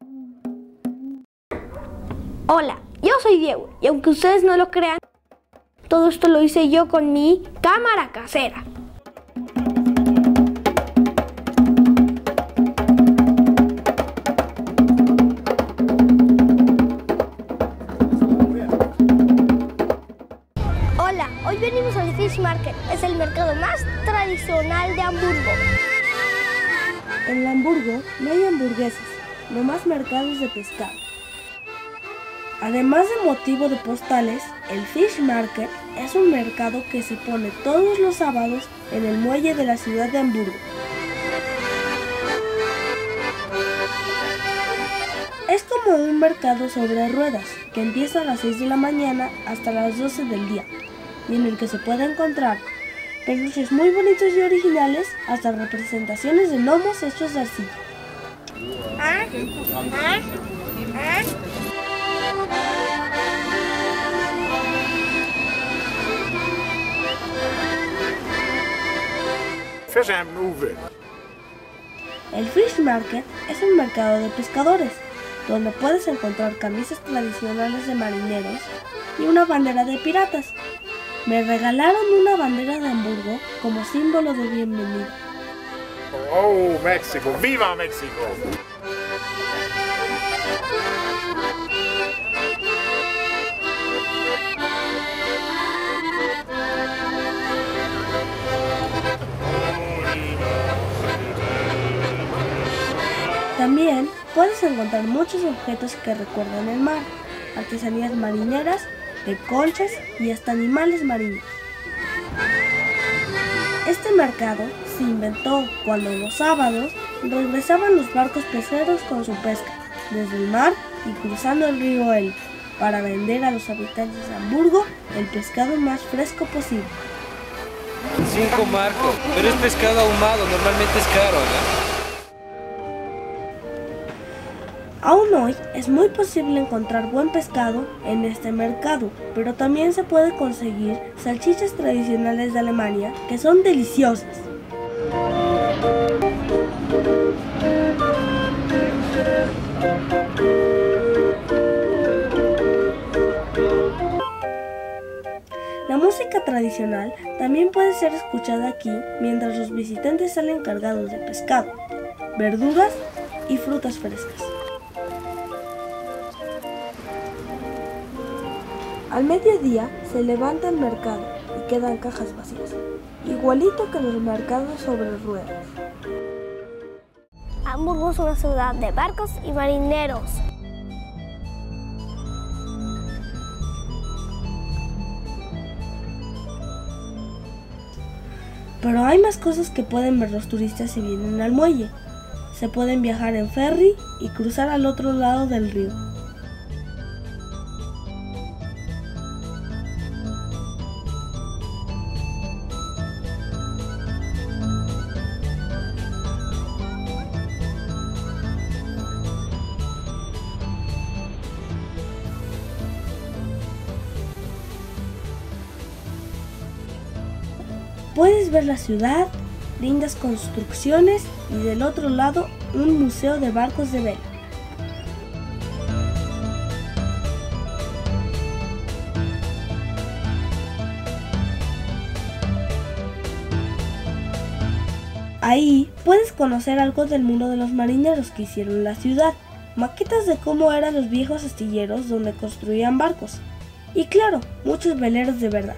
Hola, yo soy Diego y aunque ustedes no lo crean, todo esto lo hice yo con mi cámara casera. Hola, hoy venimos al Fish Market, es el mercado más tradicional de Hamburgo. En Hamburgo no hay hamburguesas, nomás mercados de pescado. Además de motivo de postales, el Fish Market es un mercado que se pone todos los sábados en el muelle de la ciudad de Hamburgo. Es como un mercado sobre ruedas que empieza a las 6 de la mañana hasta las 12 del día y en el que se puede encontrar peluches muy bonitos y originales hasta representaciones de gnomos hechos de arcilla. El Fish Market es un mercado de pescadores, donde puedes encontrar camisas tradicionales de marineros y una bandera de piratas. Me regalaron una bandera de Hamburgo como símbolo de bienvenida. ¡Oh, México! ¡Viva México! También puedes encontrar muchos objetos que recuerdan el mar, artesanías marineras, de conchas y hasta animales marinos. Este mercado se inventó cuando los sábados regresaban los barcos pesqueros con su pesca desde el mar y cruzando el río Elba para vender a los habitantes de Hamburgo el pescado más fresco posible. 5 marcos, pero es pescado ahumado, normalmente es caro, ¿no? Aún hoy es muy posible encontrar buen pescado en este mercado, pero también se puede conseguir salchichas tradicionales de Alemania que son deliciosas. La música tradicional también puede ser escuchada aquí mientras los visitantes salen cargados de pescado, verduras y frutas frescas. Al mediodía se levanta el mercado y quedan cajas vacías, igualito que los mercados sobre ruedas. Hamburgo es una ciudad de barcos y marineros. Pero hay más cosas que pueden ver los turistas si vienen al muelle. Se pueden viajar en ferry y cruzar al otro lado del río. Puedes ver la ciudad, lindas construcciones y del otro lado un museo de barcos de vela. Ahí puedes conocer algo del mundo de los marineros que hicieron la ciudad, maquetas de cómo eran los viejos astilleros donde construían barcos y claro, muchos veleros de verdad.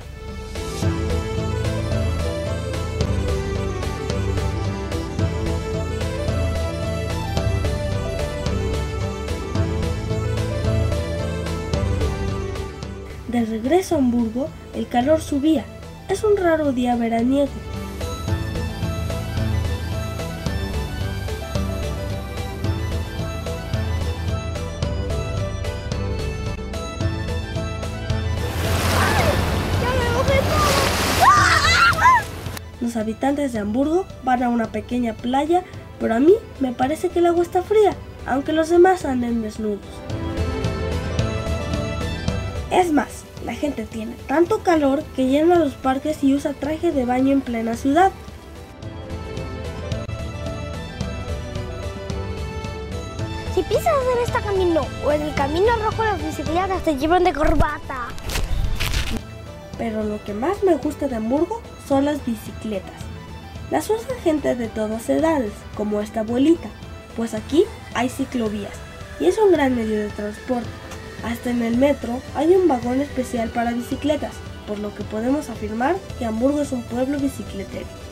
De regreso a Hamburgo, el calor subía. Es un raro día veraniego. Los habitantes de Hamburgo van a una pequeña playa, pero a mí me parece que el agua está fría, aunque los demás anden desnudos. Es más, la gente tiene tanto calor que llena los parques y usa traje de baño en plena ciudad. Si pisas en este camino o en el camino rojo, las bicicletas te llevan de corbata. Pero lo que más me gusta de Hamburgo son las bicicletas. Las usa gente de todas edades, como esta abuelita, pues aquí hay ciclovías y es un gran medio de transporte. Hasta en el metro hay un vagón especial para bicicletas, por lo que podemos afirmar que Hamburgo es un pueblo bicicletero.